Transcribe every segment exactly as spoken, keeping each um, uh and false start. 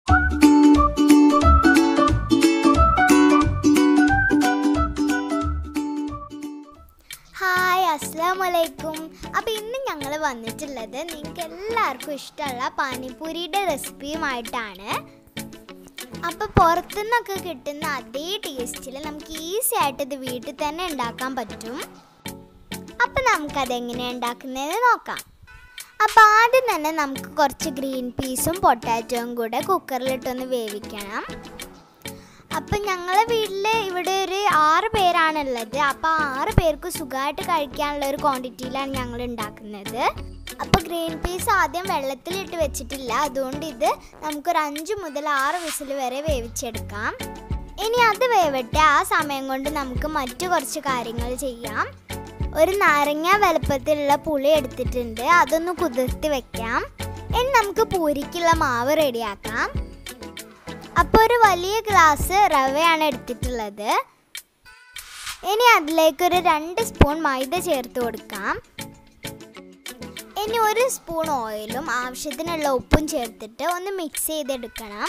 Hi, അസ്സലാമു അലൈക്കും. അപ്പോൾ ഇന്ന് ഞങ്ങൾ വന്നിട്ടുള്ളത് നിങ്ങൾക്ക് എല്ലാവർക്കും ഇഷ്ടമുള്ള പാനിപൂരിയുടെ റെസിപ്പിയുമായിട്ടാണ്. അപ്പോൾ പുറത്തുനിന്നൊക്കെ കിട്ടുന്ന അതേ ടേസ്റ്റിൽ നമുക്ക് ഈസി ആയിട്ട് ഇത് വീട്ടിൽ തന്നെ ഉണ്ടാക്കാൻ പറ്റും. അപ്പോൾ നമുക്കതെങ്ങനെയാണ് ഉണ്ടാക്കുന്നതെന്ന് നോക്കാം. അപ്പോൾ ആദ്യം തന്നെ നമുക്ക് കുറച്ച് ഗ്രീൻ പീസും പൊട്ടാറ്റോയും കൂടെ കുക്കറിലിട്ടൊന്ന് വേവിക്കണം. അപ്പം ഞങ്ങളെ വീട്ടിൽ ഇവിടെ ഒരു ആറ് പേരാണുള്ളത്. അപ്പോൾ ആറ് പേർക്ക് സുഖമായിട്ട് കഴിക്കാനുള്ള ഒരു ക്വാണ്ടിറ്റിയിലാണ് ഞങ്ങൾ ഉണ്ടാക്കുന്നത്. അപ്പോൾ ഗ്രീൻ പീസ് ആദ്യം വെള്ളത്തിലിട്ട് വെച്ചിട്ടില്ല, അതുകൊണ്ട് ഇത് നമുക്കൊരു അഞ്ച് മുതൽ ആറ് വിസിൽ വരെ വേവിച്ചെടുക്കാം. ഇനി അത് വേവട്ടെ. ആ സമയം കൊണ്ട് നമുക്ക് മറ്റു കുറച്ച് കാര്യങ്ങൾ ചെയ്യാം. ഒരു നാരങ്ങ വലുപ്പത്തിലുള്ള പുളി എടുത്തിട്ടുണ്ട്, അതൊന്ന് കുതിർത്തി വെക്കാം. ഇനി നമുക്ക് പൂരിക്കുള്ള മാവ് റെഡിയാക്കാം. അപ്പോൾ ഒരു വലിയ ഗ്ലാസ് റവയാണ് എടുത്തിട്ടുള്ളത്. ഇനി അതിലേക്കൊരു രണ്ട് സ്പൂൺ മൈദ ചേർത്ത് കൊടുക്കാം. ഇനി ഒരു സ്പൂൺ ഓയിലും ആവശ്യത്തിനുള്ള ഉപ്പും ചേർത്തിട്ട് ഒന്ന് മിക്സ് ചെയ്തെടുക്കണം.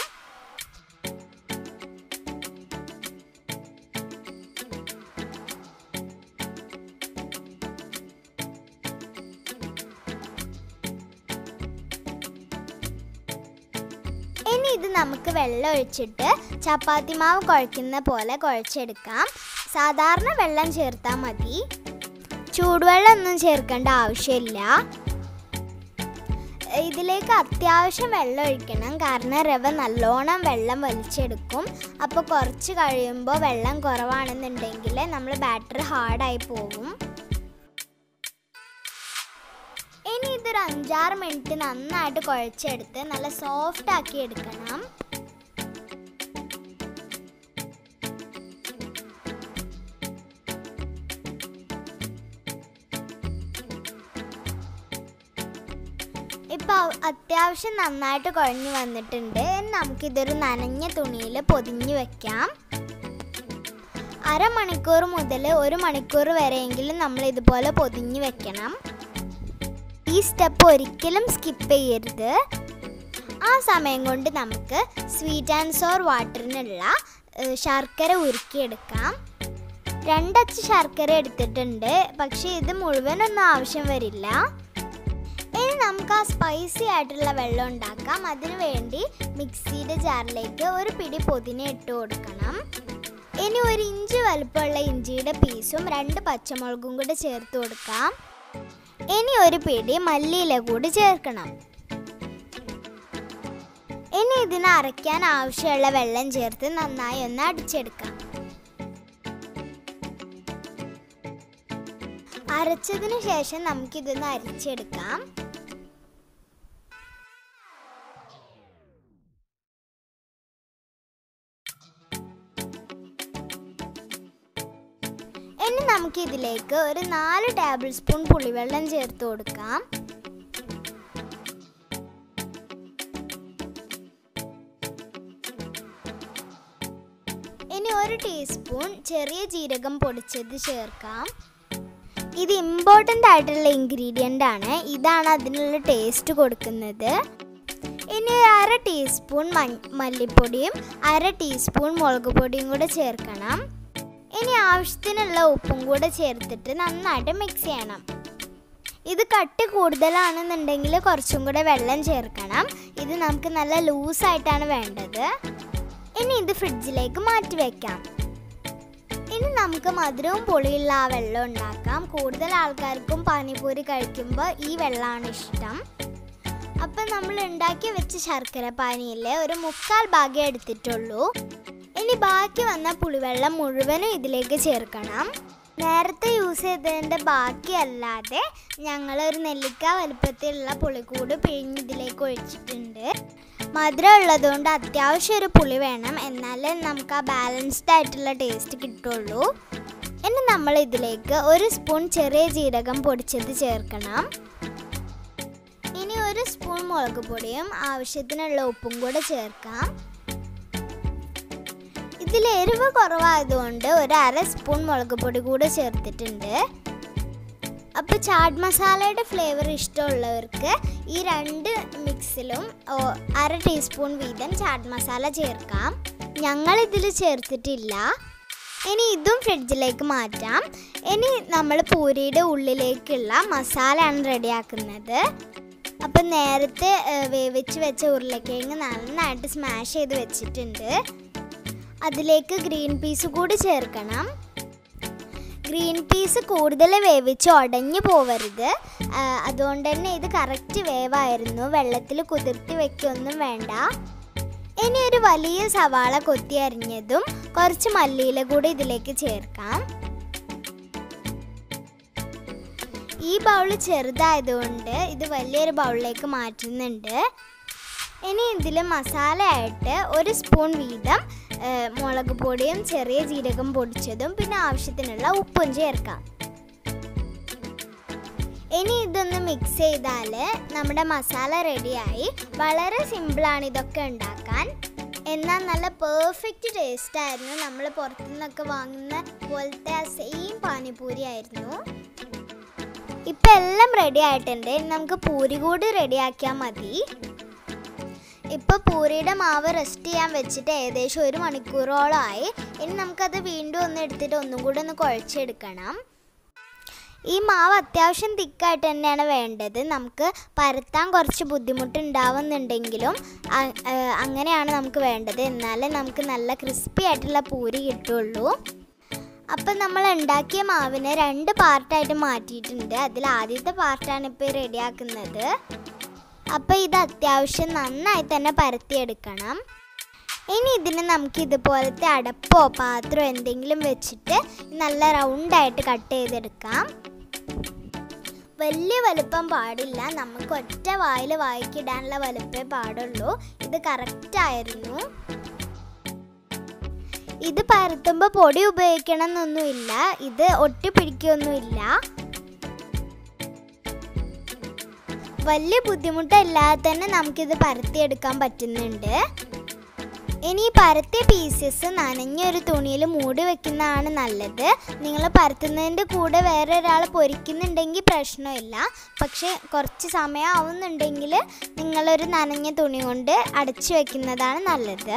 ഇനി ഇത് നമുക്ക് വെള്ളം ഒഴിച്ചിട്ട് ചപ്പാത്തി മാവ് കുഴയ്ക്കുന്ന പോലെ കുഴച്ചെടുക്കാം. സാധാരണ വെള്ളം ചേർത്താൽ മതി, ചൂടുവെള്ളം ഒന്നും ചേർക്കേണ്ട ആവശ്യമില്ല. ഇതിലേക്ക് അത്യാവശ്യം വെള്ളം ഒഴിക്കണം, കാരണം റവ നല്ലോണം വെള്ളം വലിച്ചെടുക്കും. അപ്പോൾ കുറച്ച് കഴിയുമ്പോൾ വെള്ളം കുറവാണെന്നുണ്ടെങ്കിൽ നമ്മൾ ബാറ്റർ ഹാർഡായി പോകും. ഇനി ഇതൊരു അഞ്ചാറ് മിനിറ്റ് നന്നായിട്ട് കുഴച്ചെടുത്ത് നല്ല സോഫ്റ്റ് ആക്കി എടുക്കണം. ഇപ്പോൾ അത്യാവശ്യം നന്നായിട്ട് കുഴഞ്ഞു വന്നിട്ടുണ്ട്. നമുക്കിതൊരു നനഞ്ഞ തുണിയിൽ പൊതിഞ്ഞ് വെക്കാം. അരമണിക്കൂർ മുതൽ ഒരു മണിക്കൂർ വരെയെങ്കിലും നമ്മൾ ഇതുപോലെ പൊതിഞ്ഞ് വെക്കണം. ഈ സ്റ്റെപ്പ് ഒരിക്കലും സ്കിപ്പ് ചെയ്യരുത്. ആ സമയം കൊണ്ട് നമുക്ക് സ്വീറ്റ് ആൻഡ് സോർ വാട്ടറിനുള്ള ശർക്കര ഉരുക്കിയെടുക്കാം. രണ്ടച്ച് ശർക്കര എടുത്തിട്ടുണ്ട്, പക്ഷേ ഇത് മുഴുവനൊന്നും ആവശ്യം വരില്ല. ഇനി നമുക്ക് ആ സ്പൈസി ആയിട്ടുള്ള വെള്ളം ഉണ്ടാക്കാം. അതിനു വേണ്ടി മിക്സിയുടെ ജാറിലേക്ക് ഒരു പിടി പുതിന ഇട്ട് കൊടുക്കണം. ഇനി ഒരു ഇഞ്ച് വലുപ്പമുള്ള ഇഞ്ചിയുടെ പീസും രണ്ട് പച്ചമുളകും കൂടെ ചേർത്ത് കൊടുക്കാം. ഇനി ഒരു പിടി മല്ലിയില കൂടി ചേർക്കണം. ഇനി ഇതിന് അരയ്ക്കാൻ ആവശ്യമുള്ള വെള്ളം ചേർത്ത് നന്നായി ഒന്ന് അടിച്ചെടുക്കാം. അരച്ചതിന് ശേഷം നമുക്കിതൊന്ന് അരിച്ചെടുക്കാം. ഇനി നമുക്കിതിലേക്ക് ഒരു നാല് ടേബിൾ സ്പൂൺ പുളിവെള്ളം ചേർത്ത് കൊടുക്കാം. ഇനി ഒരു ടീസ്പൂൺ ചെറിയ ജീരകം പൊടിച്ചത് ചേർക്കാം. ഇത് ഇമ്പോർട്ടൻ്റ് ആയിട്ടുള്ള ഇൻഗ്രീഡിയൻ്റ് ആണ്, ഇതാണ് അതിനുള്ള ടേസ്റ്റ് കൊടുക്കുന്നത്. ഇനി അര ടീസ്പൂൺ മല്ലിപ്പൊടിയും അര ടീസ്പൂൺ മുളക് പൊടിയും കൂടെ ചേർക്കണം. ഇനി ആവശ്യത്തിനുള്ള ഉപ്പും കൂടെ ചേർത്തിട്ട് നന്നായിട്ട് മിക്സ് ചെയ്യണം. ഇത് കട്ടി കൂടുതലാണെന്നുണ്ടെങ്കിൽ കുറച്ചും കൂടെ വെള്ളം ചേർക്കണം. ഇത് നമുക്ക് നല്ല ലൂസായിട്ടാണ് വേണ്ടത്. ഇനി ഇത് ഫ്രിഡ്ജിലേക്ക് മാറ്റി വയ്ക്കാം. ഇനി നമുക്ക് മധുരവും പുളിയുള്ള ആ വെള്ളം ഉണ്ടാക്കാം. കൂടുതൽ ആൾക്കാർക്കും പാനിപൂരി കഴിക്കുമ്പോൾ ഈ വെള്ളമാണ് ഇഷ്ടം. അപ്പം നമ്മൾ ഉണ്ടാക്കി വെച്ച ശർക്കര പാനിയിലെ ഒരു മുക്കാൽ ഭാഗം എടുത്തിട്ടുള്ളൂ. ഇനി ബാക്കി വന്ന പുളിവെള്ളം മുഴുവനും ഇതിലേക്ക് ചേർക്കണം. നേരത്തെ യൂസ് ചെയ്തതിൻ്റെ ബാക്കി അല്ലാതെ ഞങ്ങളൊരു നെല്ലിക്ക വലുപ്പത്തിലുള്ള പുളിക്കൂട് പിഴിഞ്ഞ് ഇതിലേക്ക് ഒഴിച്ചിട്ടുണ്ട്. മധുരം ഉള്ളതുകൊണ്ട് അത്യാവശ്യം ഒരു പുളി വേണം, എന്നാലേ നമുക്ക് ആ ബാലൻസ്ഡ് ആയിട്ടുള്ള ടേസ്റ്റ് കിട്ടുള്ളൂ. ഇനി നമ്മൾ ഇതിലേക്ക് ഒരു സ്പൂൺ ചെറിയ ജീരകം പൊടിച്ചത് ചേർക്കണം. ഇനി ഒരു സ്പൂൺ മുളക് പൊടിയും ആവശ്യത്തിനുള്ള ഉപ്പും കൂടെ ചേർക്കാം. ഇതിൽ എരിവ് കുറവായതുകൊണ്ട് ഒരു അര സ്പൂൺ മുളക് പൊടി കൂടെ ചേർത്തിട്ടുണ്ട്. അപ്പോൾ ചാട്ട് മസാലയുടെ ഫ്ലേവർ ഇഷ്ടമുള്ളവർക്ക് ഈ രണ്ട് മിക്സിലും അര ടീസ്പൂൺ വീതം ചാട്ട് മസാല ചേർക്കാം. ഞങ്ങളിതിൽ ചേർത്തിട്ടില്ല. ഇനി ഇതും ഫ്രിഡ്ജിലേക്ക് മാറ്റാം. ഇനി നമ്മൾ പൂരിയുടെ ഉള്ളിലേക്കുള്ള മസാലയാണ് റെഡിയാക്കുന്നത്. അപ്പം നേരത്തെ വേവിച്ച് വെച്ച ഉരുളക്കിഴങ്ങ് നന്നായിട്ട് സ്മാഷ് ചെയ്ത് വെച്ചിട്ടുണ്ട്. അതിലേക്ക് ഗ്രീൻ പീസ് കൂടി ചേർക്കണം. ഗ്രീൻ പീസ് കൂടുതൽ വേവിച്ച് ഉടഞ്ഞു പോവരുത്. അതുകൊണ്ട് തന്നെ ഇത് കറക്റ്റ് വേവായിരുന്നു. വെള്ളത്തിൽ കുതിർത്തി വെക്കൊന്നും വേണ്ട. ഇനി ഒരു വലിയ സവാള കൊത്തി അരിഞ്ഞതും കുറച്ച് മല്ലിയില കൂടി ഇതിലേക്ക് ചേർക്കാം. ഈ ബൗൾ ചെറുതായതുകൊണ്ട് ഇത് വലിയൊരു ബൗളിലേക്ക് മാറ്റുന്നുണ്ട്. ഇനി ഇതിൽ മസാലയായിട്ട് ഒരു സ്പൂൺ വീതം മുളക് പൊടിയും ചെറിയ ജീരകം പൊടിച്ചതും പിന്നെ ആവശ്യത്തിനുള്ള ഉപ്പും ചേർക്കാം. ഇനി ഇതൊന്ന് മിക്സ് ചെയ്താൽ നമ്മുടെ മസാല റെഡിയായി. വളരെ സിമ്പിളാണ് ഇതൊക്കെ ഉണ്ടാക്കാൻ. എന്നാൽ നല്ല പെർഫെക്റ്റ് ടേസ്റ്റ് ആയിരുന്നു. നമ്മൾ പുറത്തുനിന്നൊക്കെ വാങ്ങുന്ന പോലത്തെ ആ സെയിം പാനിപൂരി ആയിരുന്നു. ഇപ്പം എല്ലാം റെഡി ആയിട്ടുണ്ട്. നമുക്ക് പൂരി കൂടി റെഡിയാക്കിയാൽ മതി. ഇപ്പോൾ പൂരിയുടെ മാവ് റെസ്റ്റ് ചെയ്യാൻ വെച്ചിട്ട് ഏകദേശം ഒരു മണിക്കൂറോളമായി. ഇനി നമുക്കത് വീണ്ടും ഒന്ന് എടുത്തിട്ട് ഒന്നും കൂടി ഒന്ന് കുഴച്ചെടുക്കണം. ഈ മാവ് അത്യാവശ്യം തിക്കായിട്ട് തന്നെയാണ് വേണ്ടത്. നമുക്ക് പരത്താൻ കുറച്ച് ബുദ്ധിമുട്ടുണ്ടാവുന്നുണ്ടെങ്കിലും അങ്ങനെയാണ് നമുക്ക് വേണ്ടത്. എന്നാലേ നമുക്ക് നല്ല ക്രിസ്പി ആയിട്ടുള്ള പൂരി കിട്ടുള്ളൂ. അപ്പം നമ്മൾ ഉണ്ടാക്കിയ മാവിനെ രണ്ട് പാർട്ടായിട്ട് മാറ്റിയിട്ടുണ്ട്. അതിൽ ആദ്യത്തെ പാർട്ടാണ് ഇപ്പോൾ റെഡിയാക്കുന്നത്. അപ്പോൾ ഇത് അത്യാവശ്യം നന്നായി തന്നെ പരത്തിയെടുക്കണം. ഇനി ഇതിന് നമുക്ക് ഇതുപോലത്തെ അടപ്പോ പാത്രമോ എന്തെങ്കിലും വെച്ചിട്ട് നല്ല റൗണ്ടായിട്ട് കട്ട് ചെയ്തെടുക്കാം. വലിയ വലുപ്പം പാടില്ല. നമുക്ക് ഒറ്റ വായിൽ വായിക്കിടാനുള്ള വലുപ്പേ പാടുള്ളൂ. ഇത് കറക്റ്റായിരുന്നു. ഇത് പരത്തുമ്പോൾ പൊടി ഉപയോഗിക്കണം എന്നൊന്നുമില്ല. ഇത് ഒട്ടിപ്പിടിക്കുകയൊന്നുമില്ല. വലിയ ബുദ്ധിമുട്ടില്ലാതെ തന്നെ നമുക്കിത് പരത്തിയെടുക്കാൻ പറ്റുന്നുണ്ട്. ഇനി ഈ പരത്തിയ പീസസ് നനഞ്ഞൊരു തുണിയിൽ മൂടി വെക്കുന്നതാണ് നല്ലത്. നിങ്ങൾ പരത്തുന്നതിൻ്റെ കൂടെ വേറെ ഒരാൾ പൊരിക്കുന്നുണ്ടെങ്കിൽ പ്രശ്നമില്ല. പക്ഷേ കുറച്ച് സമയം ആവുന്നുണ്ടെങ്കിൽ നിങ്ങളൊരു നനഞ്ഞ തുണി കൊണ്ട് അടച്ചു വെക്കുന്നതാണ് നല്ലത്.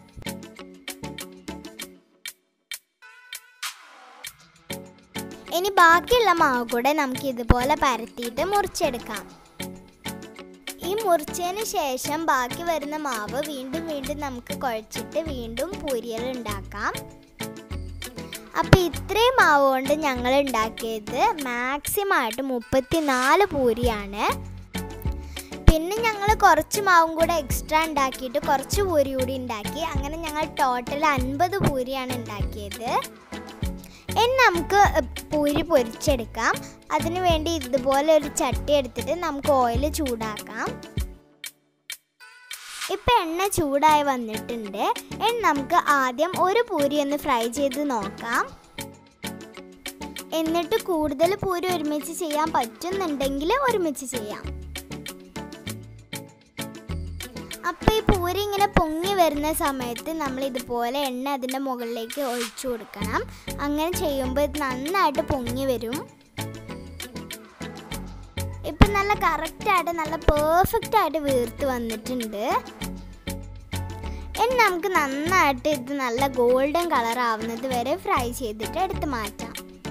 ഇനി ബാക്കിയുള്ള മാവ് കൂടെ നമുക്ക് ഇതുപോലെ പരത്തിയിട്ട് മുറിച്ചെടുക്കാം. ഈ മുറിച്ചതിന് ശേഷം ബാക്കി വരുന്ന മാവ് വീണ്ടും വീണ്ടും നമുക്ക് കുഴച്ചിട്ട് വീണ്ടും പൂരികൾ ഉണ്ടാക്കാം. അപ്പോൾ ഇത്രയും മാവ് കൊണ്ട് ഞങ്ങൾ ഉണ്ടാക്കിയത് മാക്സിമം ആയിട്ട് മുപ്പത്തി നാല് പൂരിയാണ്. പിന്നെ ഞങ്ങൾ കുറച്ച് മാവും കൂടെ എക്സ്ട്രാ ഉണ്ടാക്കിയിട്ട് കുറച്ച് പൂരി കൂടി ഉണ്ടാക്കി. അങ്ങനെ ഞങ്ങൾ ടോട്ടൽ അൻപത് പൂരിയാണ് ഉണ്ടാക്കിയത്. ഇനി നമുക്ക് പൂരി പൊരിച്ചെടുക്കാം. അതിനു വേണ്ടി ഇതുപോലെ ഒരു ചട്ടി എടുത്തിട്ട് നമുക്ക് ഓയിൽ ചൂടാക്കാം. ഇപ്പം എണ്ണ ചൂടായി വന്നിട്ടുണ്ട്. ഇനി നമുക്ക് ആദ്യം ഒരു പൂരി ഒന്ന് ഫ്രൈ ചെയ്ത് നോക്കാം. എന്നിട്ട് കൂടുതൽ പൂരി ഒരുമിച്ച് ചെയ്യാൻ പറ്റുന്നുണ്ടെങ്കിൽ ഒരുമിച്ച് ചെയ്യാം. അപ്പോൾ ഈ പൂരി ഇങ്ങനെ പൊങ്ങി വരുന്ന സമയത്ത് നമ്മൾ ഇതുപോലെ എണ്ണ അതിൻ്റെ മുകളിലേക്ക് ഒഴിച്ചു കൊടുക്കണം. അങ്ങനെ ചെയ്യുമ്പോൾ ഇത് നന്നായിട്ട് പൊങ്ങി വരും. ഇപ്പം നല്ല കറക്റ്റായിട്ട് നല്ല പെർഫെക്റ്റ് ആയിട്ട് വീർത്ത് വന്നിട്ടുണ്ട്. ഇനി നമുക്ക് നന്നായിട്ട് ഇത് നല്ല ഗോൾഡൻ കളർ ആവുന്നത് വരെ ഫ്രൈ ചെയ്തിട്ട് എടുത്ത് മാറ്റാം.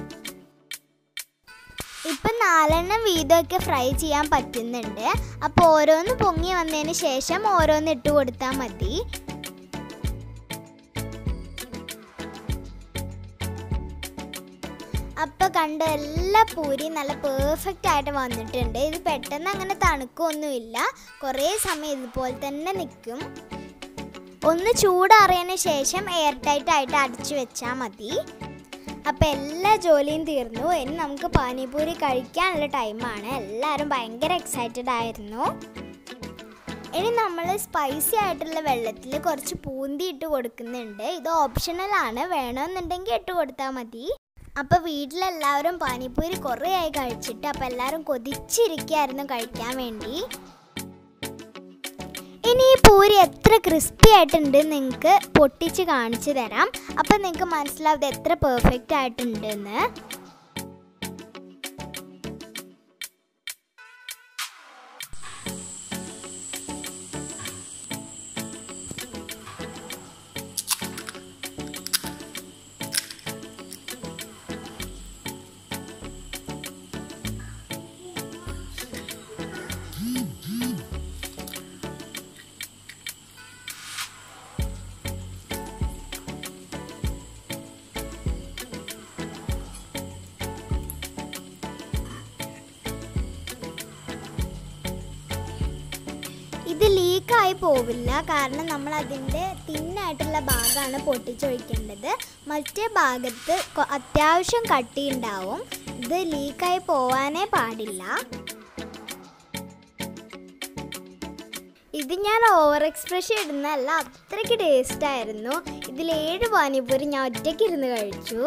ഇപ്പം നാലെണ്ണം വീതമൊക്കെ ഫ്രൈ ചെയ്യാൻ പറ്റുന്നുണ്ട്. അപ്പോൾ ഓരോന്ന് പൊങ്ങി വന്നതിന് ശേഷം ഓരോന്ന് ഇട്ട് കൊടുത്താൽ മതി. അപ്പോൾ കണ്ട എല്ലാ പൂരി നല്ല പെർഫെക്റ്റ് ആയിട്ട് വന്നിട്ടുണ്ട്. ഇത് പെട്ടെന്ന് അങ്ങനെ തണുക്കൊന്നുമില്ല. കുറേ സമയം ഇതുപോലെ തന്നെ നിൽക്കും. ഒന്ന് ചൂടാറിയതിന് ശേഷം എയർ ടൈറ്റ് ആയിട്ട് അടച്ചു വെച്ചാൽ മതി. അപ്പോൾ എല്ലാ ജോലിയും തീർന്നു. ഇനി നമുക്ക് പാനിപൂരി കഴിക്കാനുള്ള ടൈമാണ്. എല്ലാവരും ഭയങ്കര എക്സൈറ്റഡ് ആയിരുന്നു. ഇനി നമ്മൾ സ്പൈസി ആയിട്ടുള്ള വെള്ളത്തിൽ കുറച്ച് പൂന്തി ഇട്ട് കൊടുക്കുന്നുണ്ട്. ഇത് ഓപ്ഷണലാണ്. വേണമെന്നുണ്ടെങ്കിൽ ഇട്ട് കൊടുത്താൽ മതി. അപ്പോൾ വീട്ടിലെല്ലാവരും പാനിപൂരി കുറേ ആയി കഴിച്ചിട്ട് അപ്പോൾ എല്ലാവരും കൊതിച്ചിരിക്കുകയായിരുന്നു കഴിക്കാൻ വേണ്ടി. ഇനി ഈ പൂരി എത്ര ക്രിസ്പി ആയിട്ടുണ്ട് നിങ്ങൾക്ക് പൊട്ടിച്ച് കാണിച്ചു തരാം. അപ്പം നിങ്ങൾക്ക് മനസ്സിലാവും എത്ര പെർഫെക്റ്റ് ആയിട്ടുണ്ടെന്ന്. ലീക്കായി പോവില്ല, കാരണം നമ്മൾ അതിൻ്റെ തിന്നായിട്ടുള്ള ഭാഗമാണ് പൊട്ടിച്ചൊഴിക്കേണ്ടത്. മറ്റേ ഭാഗത്ത് അത്യാവശ്യം കട്ടി ഉണ്ടാവും. ഇത് ലീക്കായി പോവാനേ പാടില്ല. ഇത് ഞാൻ ഓവർ എക്സ്പ്രഷൻ ഇടുന്നതല്ല, അത്രയ്ക്ക് ടേസ്റ്റായിരുന്നു. ഇതിൽ ഏഴ് പാനിപ്പൂരി ഞാൻ ഒറ്റയ്ക്ക് ഇരുന്ന് കഴിച്ചു.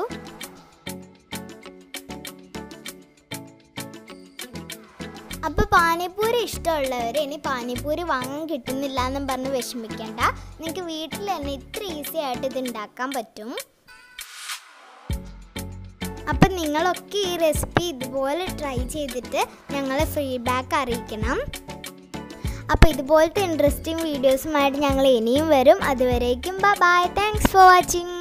അപ്പോൾ പാനിപ്പൂരി ഇഷ്ടമുള്ളവർ ഇനി പാനിപ്പൂരി വാങ്ങാൻ കിട്ടുന്നില്ല എന്നും പറഞ്ഞ് വിഷമിക്കേണ്ട. നിങ്ങൾക്ക് വീട്ടിൽ തന്നെ ഇത്ര ഈസി ആയിട്ട് ഇത് ഉണ്ടാക്കാൻ പറ്റും. അപ്പം നിങ്ങളൊക്കെ ഈ റെസിപ്പി ഇതുപോലെ ട്രൈ ചെയ്തിട്ട് ഞങ്ങളെ ഫീഡ്ബാക്ക് അറിയിക്കണം. അപ്പോൾ ഇതുപോലത്തെ ഇൻട്രസ്റ്റിംഗ് വീഡിയോസുമായിട്ട് ഞങ്ങൾ ഇനിയും വരും. അതുവരേക്കും bye bye. Thanks for watching.